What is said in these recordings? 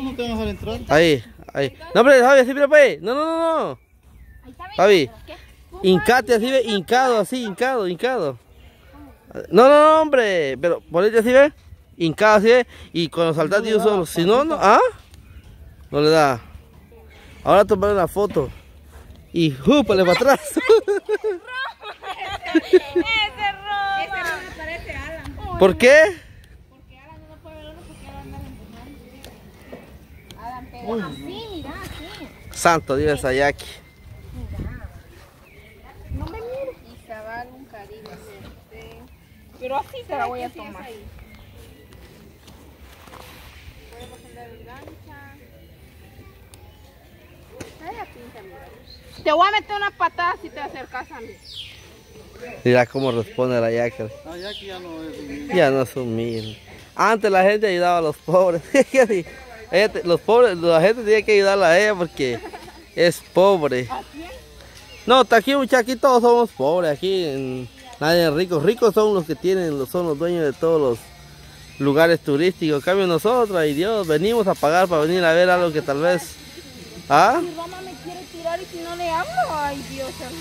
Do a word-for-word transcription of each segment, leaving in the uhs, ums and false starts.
no te van a dejar entrar. Ahí, ahí. No, hombre, Javi, así, mira, pues. No, no, no, no. Javi, hincate así, ve, hincado, así, hincado, hincado. No, no, no, hombre. Pero ponete así, ve. Hincado así, ve. Y cuando saltas de un solo. Si no, no. ¿Ah? No le da. Ahora tomar una foto. Y júpale para atrás. Ese roba. Ese no me parece Alan. ¿Por qué? Porque Alan no lo puede ver uno porque Alan anda empujando. Alan pega así, mira, así. Santo Dios, Ayaki. No me mires. Y Zabal un Caribe. Este. Pero así te la voy a tomar. Podemos andar en lancha. Vaya pinta, mira. Te voy a meter una patada si te acercas a mí. Mira cómo responde la Ayaki. Ah, ya que ya no es humilde. Ya no es humilde. Antes la gente ayudaba a los pobres. Ella te- los pobres, la gente tiene que ayudarla a ella porque es pobre. ¿A quién? No, está aquí, muchachos, aquí todos somos pobres. Aquí en- nadie es rico. Ricos son los que tienen, son los dueños de todos los lugares turísticos. En cambio nosotros, ay Dios, venimos a pagar para venir a ver algo que tal vez... ¿Ah? Si Roma me quiere tirar y si no le hablo, ay Dios, hermano.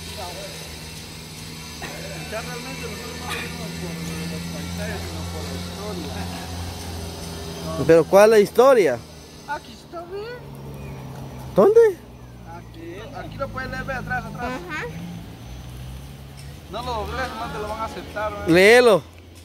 Ya realmente nosotros no venimos por los paisajes, sino por la historia. Pero ¿cuál es la historia? Aquí está bien. ¿Dónde? Aquí, aquí lo puedes leer, ve atrás, atrás. Ajá. No lo dobles, nomás te lo van a aceptar. ¿eh? Léelo.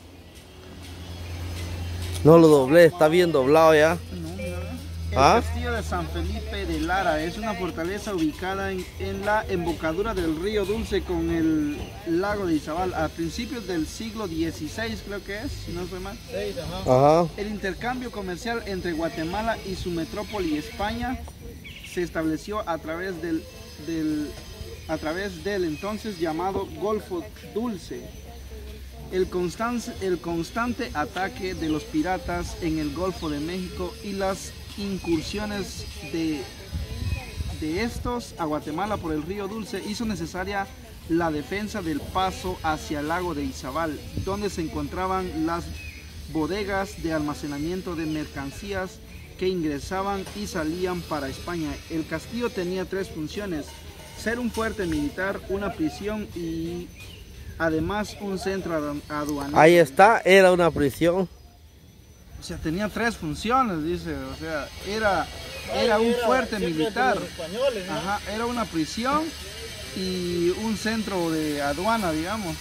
No lo doblé, está bien doblado ya. No, mira, ve. El ¿Ah? castillo de San Felipe de Lara es una fortaleza ubicada en, en la embocadura del río Dulce con el lago de Izabal a principios del siglo dieciséis, creo que es, si no estoy mal. Ajá. El intercambio comercial entre Guatemala y su metrópoli España se estableció a través del, del, a través del entonces llamado Golfo Dulce. El constante, el constante ataque de los piratas en el Golfo de México y las incursiones de, de estos a Guatemala por el río Dulce hizo necesaria la defensa del paso hacia el lago de Izabal, donde se encontraban las bodegas de almacenamiento de mercancías que ingresaban y salían para España. El castillo tenía tres funciones: ser un fuerte militar, una prisión y además un centro adu- aduanero. Ahí está, era una prisión. O sea, tenía tres funciones, dice. O sea, era, era un fuerte militar. Ajá, era una prisión y un centro de aduana, digamos.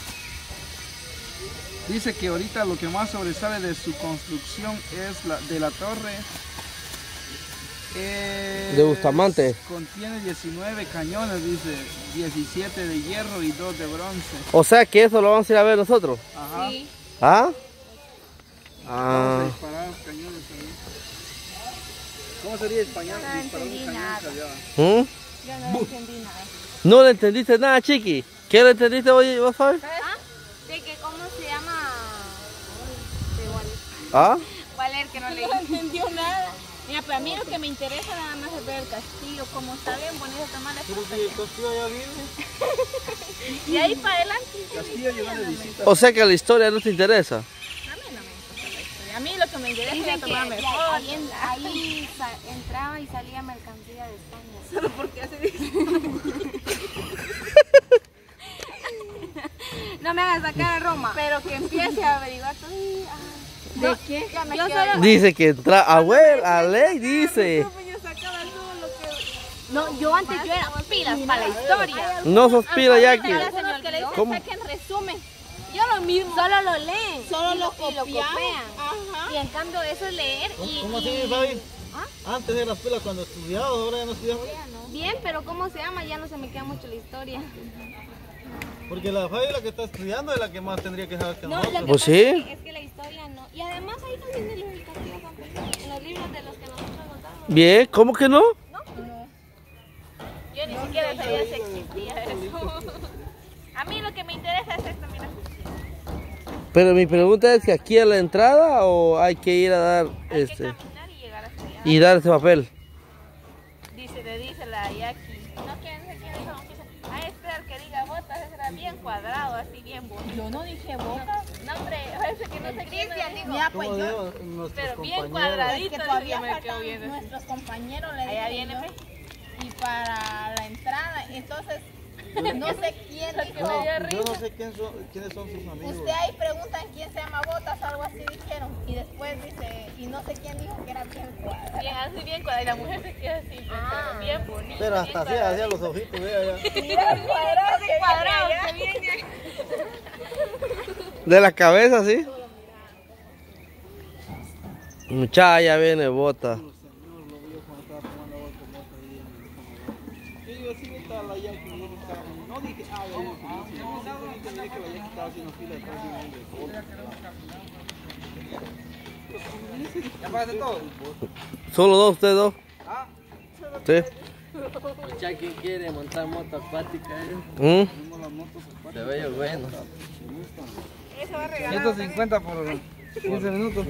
Dice que ahorita lo que más sobresale de su construcción es la de la torre. Es- De Bustamante. Contiene diecinueve cañones, dice. diecisiete de hierro y dos de bronce. O sea que eso lo vamos a ir a ver nosotros. Ajá. Sí. ¿Ah? Vamos a Ah. disparar cañones ahí. ¿Cómo sería disparar, No disparar un entendí cañón nada. callado? ¿Mm? Yo no entendí nada. ¿No le entendiste nada, chiqui? ¿Qué le entendiste hoy, vos sabes? ¿Ah? De que cómo se llama. Ay, igual. ¿Ah? Valer que no le entendió nada. Mira, pero a mí lo que me interesa nada más es ver el castillo, como está bien bonito, tomarle Pero fotos. si el castillo ya viene. Y ahí para adelante. Castillo llegó de visita. O sea que la historia no te interesa. A mí no me importa la historia. A mí lo que me interesa es tomarme Ahí, fotos. ahí sa- entraba y salía mercancía de España. Solo porque hace dice. No me hagas sacar a Roma. Pero que empiece a averiguar todo. y, ah, ¿De qué? Ya me Yo quedo- solo- Dice que entra, abuel, a ley dice. Yo sacaba todo lo que. No, yo antes yo era pilas para la historia. No sos pila, Jackie. Hay algunos que le dicen ¿Cómo? saquen resumen. Yo lo mismo. Solo lo leen. Solo y lo y lo copiamos. copian. Ajá. Y en cambio eso es leer y... ¿Cómo así, y- Fabi? ¿Ah? Antes eras pila cuando estudiabas, ahora ya no estudiamos. Bien, pero ¿cómo se llama? Ya no se me queda mucho la historia. Porque la Fabi, la que está estudiando, es la que más tendría que saber que No, nosotros. lo que Pues pasa sí. es que, es que la historia no. Y además ahí no viene lo del castillo de San Felipe, en los libros de los que nosotros nos daban. Bien, ¿cómo que no? Yo ni siquiera sabía si existía eso. A mí lo que me interesa es esto, mira. Pero mi pregunta es que aquí a la entrada o hay que ir a dar Hay que este caminar y llegar hasta allá. y dar ese papel. Dice, le dice la Jackie. No quieren, no quieren, no quieren. Ay, esperar que diga botas, esa era era bien cuadrado, así bien bonito. Yo no dije boca. No, hombre, parece que no sé quién dijo. Ya, pues yo, pero bien cuadradito. Es que todavía faltan nuestros compañeros. Le allá viene, yo, y para la entrada, entonces, no sé quién dijo. No, yo no sé quién son, quiénes son sus amigos. Usted ahí preguntan quién se llama Botas, algo así dijeron. Y después dice, y no sé quién dijo que era bien cuadrado. Bien, así bien cuadrado. Y la mujer se queda así, ah, bien bonita. Pero hasta así, hacía los ojitos, vea ya. Mira, cuadrado, que cuadrado, que viene. De la cabeza, sí. Muchacha, ya viene Bota. No dije, ah, yo dije que vaya estaba haciendo fila detrás de un hombre. ¿Ya pagaste todo? Solo dos, ustedes dos. ¿Ah? Sí. Ya quien quiere montar moto acuática, ¿Mm? ¿eh? Se ve bueno. Eso va a regalar. ciento cincuenta por quince minutos.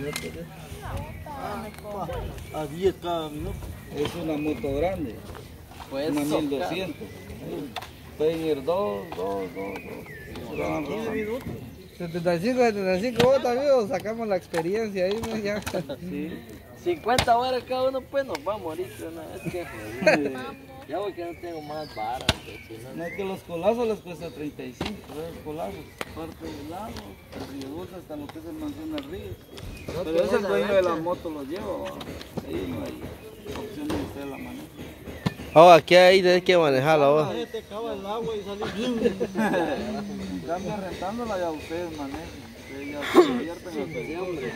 A diez cada minuto. Es una moto grande. Pues Una eso, mil doscientos. Pueden ir dos, dos, dos, dos. quince minutos. setenta y cinco, setenta y cinco botas, amigos. Sacamos la experiencia ahí, ¿no? Ya. Sí. cincuenta horas cada uno, pues nos vamos ahorita una vez que joder. Ya porque no tengo más varas. No, no es que los colazos les cuesta treinta y cinco, los colazos. Parte del lado, el río Dulce hasta lo que es el Manzana Río. Pero ese el dueño de la moto lo lleva, ¿va? Ahí no hay opción de usted la maneja. Oh, aquí ahí tenés que manejarla, vos. Te acaba el agua y sale bien. Cambia rentándola y a ustedes manejan. Ustedes ya se divierten en el diciembre.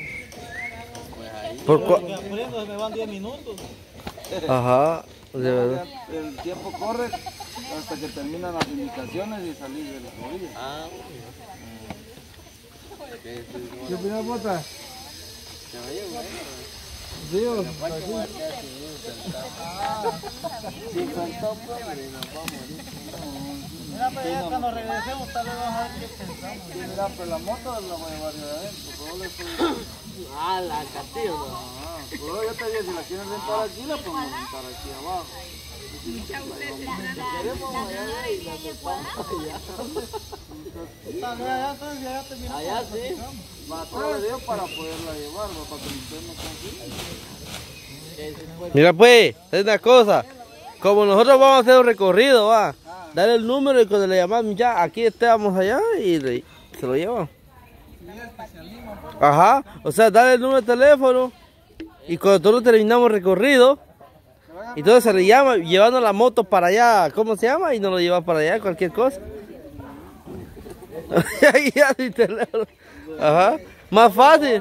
Por cua- aprendo, me van diez minutos. Ajá, de verdad. El tiempo corre hasta que terminan las indicaciones y salir de la orilla. Ah, ¿Qué opinas, Bota? se ve bueno. Dios. Si faltó pobre, nos vamos Mira, pero ya cuando regresemos tal vez vamos a ver qué pensamos. Sí, mira, pero la moto la voy a llevar de adentro. Todo le estoy... Ah, la Castillo, no. Ah, pero yo te digo, si la quieren rentar aquí, la podemos rentar aquí abajo. Allá sí. Va a traer Dios para poderla llevar, ¿no? Para que usted no confíe. Mira pues, es una cosa. Como nosotros vamos a hacer un recorrido, va. Dale el número y cuando le llamamos ya, aquí estamos allá y le- se lo llevan. Ajá, o sea, dale el número de teléfono y cuando nosotros terminamos el recorrido, entonces se le llama llevando la moto para allá, ¿cómo se llama? Y nos lo lleva para allá, cualquier cosa. Ahí ya sin teléfono. Ajá, más fácil.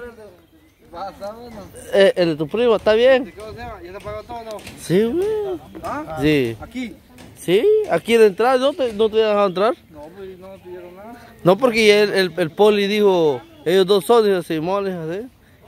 Eh, el de tu primo, ¿está bien? ¿Cómo se llama? ¿Ya te pagó todo o no? Sí, güey. ¿Ah? Sí. ¿Aquí? Sí, aquí de entrar, ¿no te, no te dejaron entrar? No, pues no me pidieron nada. No, porque el, el, el poli dijo, ellos dos son, dijo Simón, dijo así.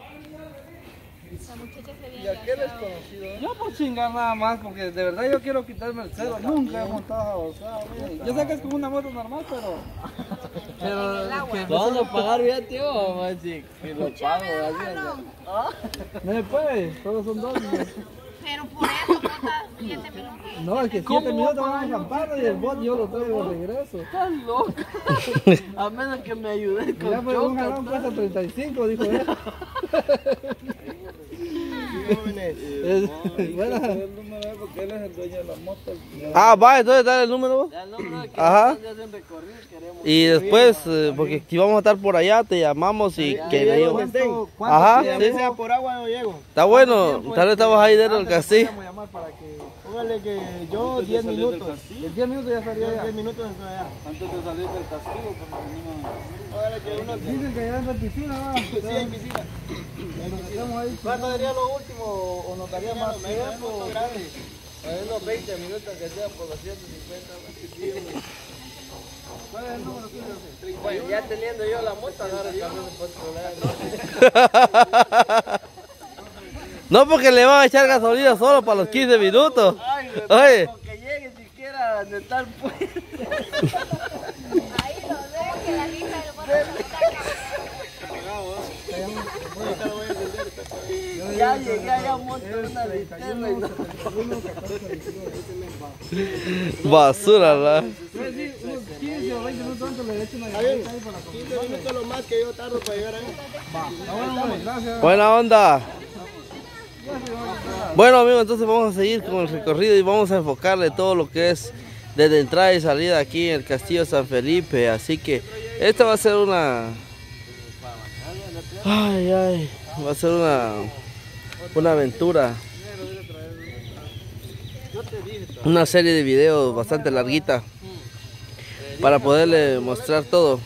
¿Y a qué les conocido? Yo por chingar nada más, porque de verdad yo quiero quitarme el cero. Nunca he montado a Yo sé que es como una moto normal, pero... pero que Vamos a pagar ya, tío. Vamos a decir que lo pago. no se puede, todos son dos. Pero por eso Botas siete minutos. No, es que siete minutos vamos a acampar y el bot yo lo traigo de regreso. Estás loco. A menos que me ayudes con Ya pues un jalón choca. cuesta treinta y cinco, dijo él. Bueno, el número es porque él es el dueño de la moto. Ah, va, entonces dale el número vos. Ya el número de que Ajá. ya hacen recorrido, queremos. Y después, eh, porque si vamos a estar por allá, te llamamos y que le digo. Ajá, sí. sea por agua no llego. Está bueno, tal vez estamos ahí dentro del castillo. Póngale que yo diez minutos. En diez minutos ya estaría allá. diez minutos allá. Antes de salir del castigo, porque venimos. Póngale que uno dicen que allá en piscina, va. Sí, hay piscina. ¿Cuánto sería lo último o nos daría más tiempo? En unos veinte minutos que sea por los ciento cincuenta. ¿Cuál es el número que yo Bueno, ya teniendo yo la moto, agarro el camión para otro lado. No, porque le van a echar gasolina solo para los quince minutos. Ay, Oye, que llegue siquiera donde está el puente. Ahí lo dejo que la lista del Botas está acá. Ahorita lo voy a encender. Ya llegué allá, monté una linterna y no. Basura, ¿la? quince o veinte minutos antes le echo una llamadita ahí para quince minutos lo más que yo tardo para llegar ahí. Va, bueno, gracias. Buena onda. Bueno amigos, entonces vamos a seguir con el recorrido y vamos a enfocarle todo lo que es desde entrada y salida aquí en el Castillo San Felipe. Así que esta va a ser una... Ay, ay, va a ser una, una aventura. Una serie de videos bastante larguita para poderle mostrar todo.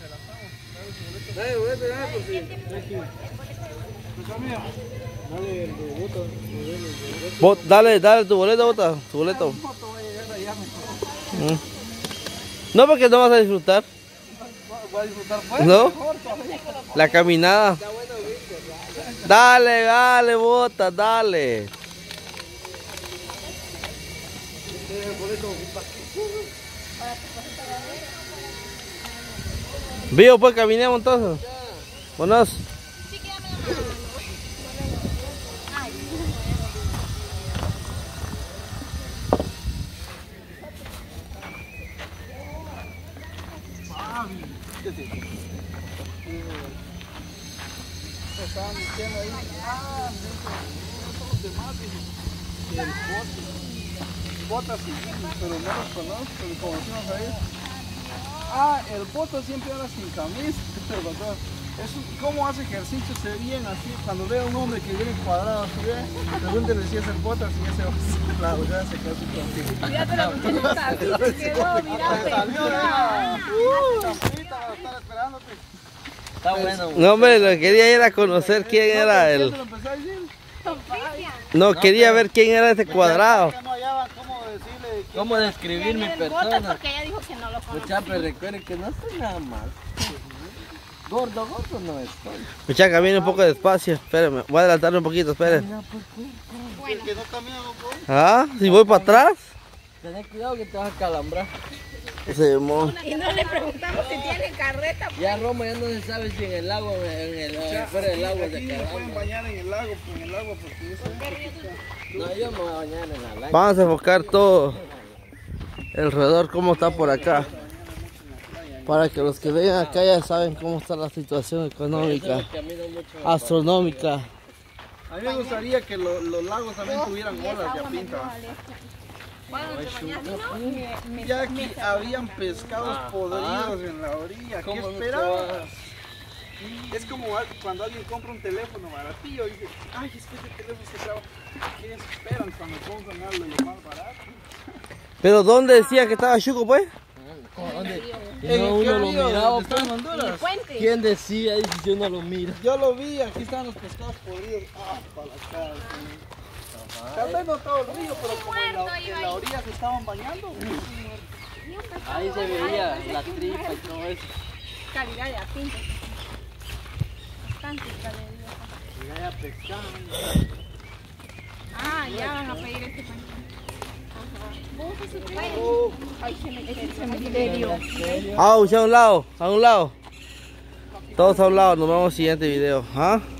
Bot, dale, dale tu boleto, bota, tu boleto. Mm. No, porque no vas a disfrutar. No, la caminada. Dale, dale, bota, dale. Vivo, pues caminemos entonces. Buenas. Estaban diciendo ahí, ah, los demás, y el Botas sí, pero no los conozco, como decimos ahí. Ah, el Botas siempre anda sin camisa, es cómo hace ejercicio, se bien así, cuando ve a un hombre que viene cuadrado así, ve, pregúntele si es el Botas y ese la verdad se quedó así contigo. Mira, pero tiene tablita, se quedó, mira, salió, uh, estar esperándote. Está bueno. No, hombre, lo que quería era conocer quién era el... No, quería ver quién era este cuadrado. ¿Cómo describir mi persona? Porque ella dijo que no lo conocía. Mucha, pero recuerden que no estoy nada mal. Gordo, gordo no estoy. Muchacha, viene un poco despacio. Espérenme, voy a adelantarme un poquito, esperen. Bueno. Ah, si voy para atrás. Ten cuidado que te vas a calambrar. Se mo... Y no le preguntamos si tiene carreta. Ya Roma ya no se sabe si en el lago, en el, o fuera del agua se Aquí se pueden calambra. bañar en el lago, en el agua porque eso No, yo me voy a bañar en la lancha. Vamos a enfocar todo alrededor, cómo está por acá. Para que los que vengan acá ya saben cómo está la situación económica, astronómica. A mí me gustaría que lo, los lagos también tuvieran olas ya pintas. Bueno, te bañaste, ¿no? Me- Ya que habían pescados podridos en la orilla, ¿qué ¿Cómo no te esperabas? vas? Es como al- cuando alguien compra un teléfono baratillo y dice, ay, es que este teléfono se traba. ¿Qué esperan cuando compran algo de lo más barato? Pero ¿dónde decía que estaba Chuco, pues? ¿Dónde? Y ¿En no qué uno lo río? miraba, ¿Dónde está pues. en Honduras? Puente. ¿Quién decía? Dice, si uno lo mira. Yo lo vi, aquí están los pescados podridos. Ah, para la cara. Sí. Tal vez no todo el río, pero como en la, en la orilla se estaban bañando. Ahí se veía la tripa y todo eso. Calidad de pinta. Bastante calidad. Ya pescado. Ah, ya van a pedir este pan. Ay, se me este cementerio. Ah, a un lado, a un lado. Todos a un lado, nos vemos en el siguiente video. ¿Ah?